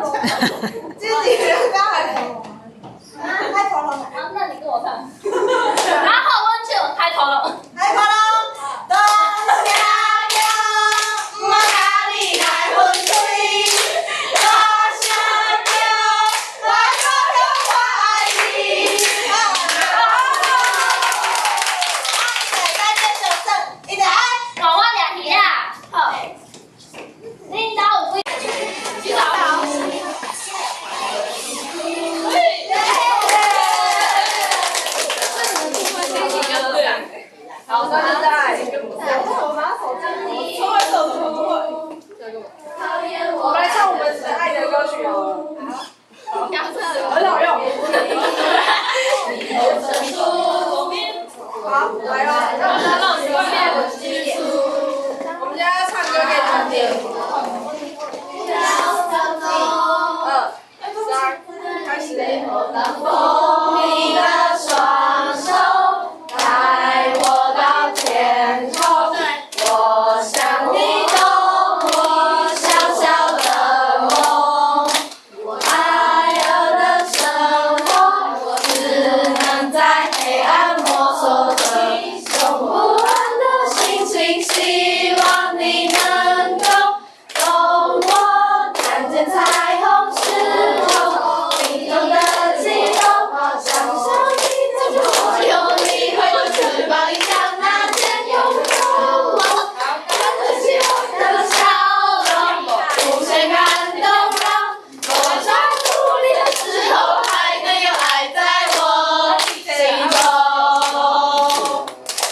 自己人刚还头龙吗？开头龙。 好，那你跟我唱。然后温就开头龙。 开头龙。冬夏秋，莫甲你来分水。冬夏秋，来个人花意。一直爱。 我俩鱼啊。好。领导有几？洗澡。好，现在我拿手机，超会手怎么不会？我们来唱我们爱的歌曲哦。很好用。好，来了，让你们练。我们家要唱歌给你们听。2、3，开始。你的双手带我到天空，我想你懂我小小的梦。爱儿的生活只能在黑暗摸索着，用不完的心情，希望你能够懂我。看见彩虹时候心中的悸动，想象你在左右，你挥着翅膀，一刹那间拥有我。看着希望的笑容，无限感动，让我在努力的时候，还能有爱在我心中。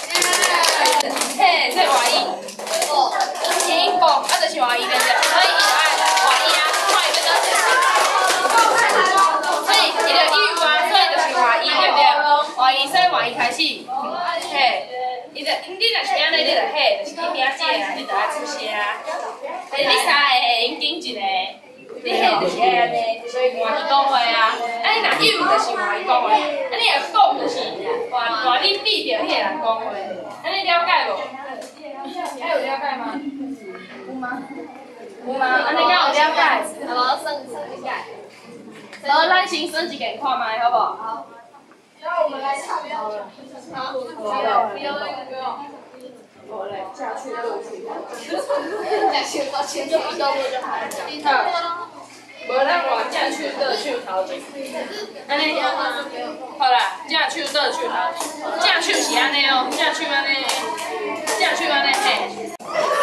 嘿，这外衣，英国啊，就是外衣对不对？所以伊就爱外衣啊，看伊要做啥事。所以伊就义务啊，所以就是外衣对不对？外衣，所以外衣开始，嘿，你若是安尼，你就嘿，就是你名字啊，你就爱出声啊。你三个嘿，应紧一个，你嘿就是爱安尼，就是外衣讲话啊。啊，你若义务就是外衣讲话，啊你若讲就是换你比着迄个人讲话，安尼了解无？还有了解吗？有吗？有吗？安尼敢有了解？ 好，升一改。 好，咱先升一个看卖，好不好？ 好。 然后我们来唱好了。好，不要那个歌。我来嫁去各去。 到前就比较多就好了。 无咱话正手倒手头前，安尼好啦，正手倒手头前，正手是安尼哦，正手安尼，正手安尼嘿。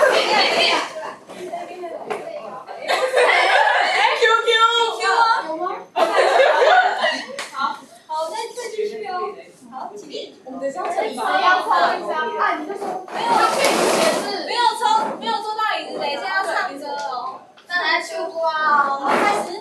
好，再继续哦。好，几点？我们等下乘法。要抽一张，啊，你就说没有要去也是，没有坐到椅子，等一下要唱歌哦。那来去歌啊，好，开始。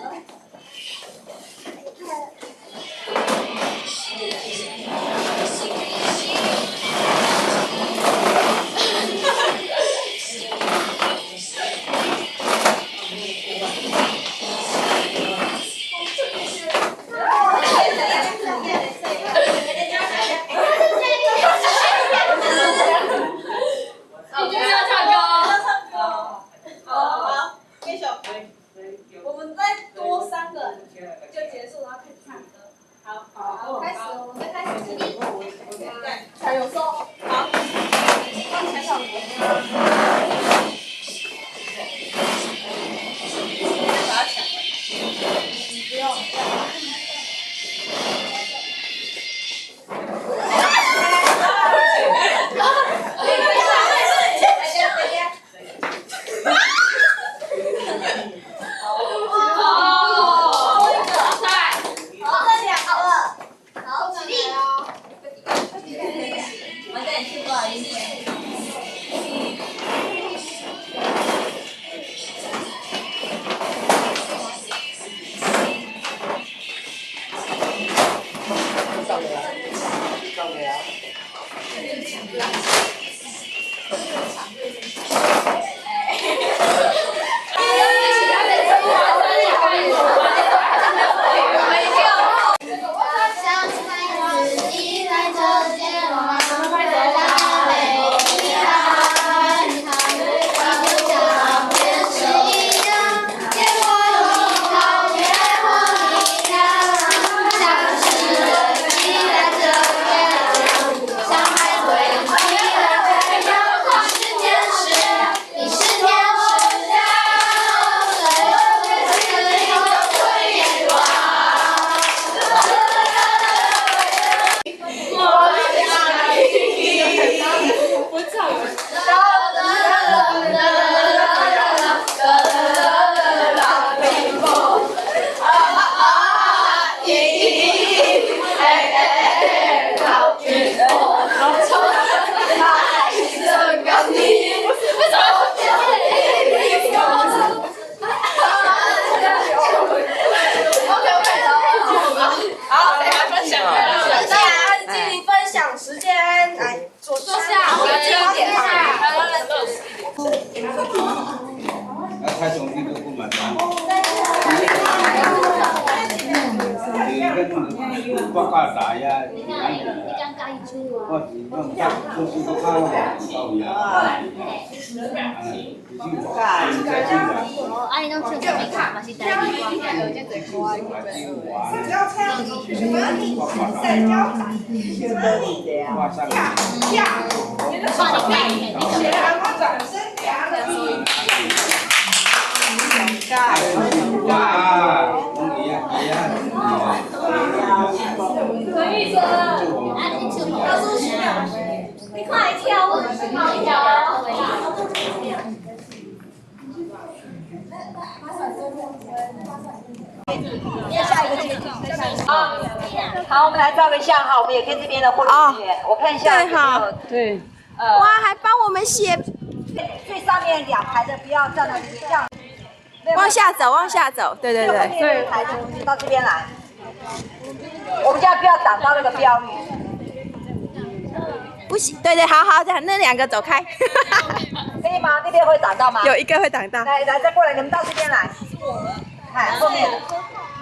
我教大呀，我是用就是我看我到呀， 啊，你拢唱什么歌？嘛是台语歌。 可以说，你快跳舞，快跳！ 下一个阶段，好，我们来照个相哈，我们也可以这边的护理人员，我看一下。 对，好，对。哇，还帮我们写。 最上面2排的不要站在这边，这样。 往下走，往下走，对对对。 对，排的到这边来。我们家不要挡到那个标语。 不行，对对，好好的，那2个走开。 可以吗？那边会挡到吗？ 有一个会挡到。 来，再过来，你们到这边来。看后面。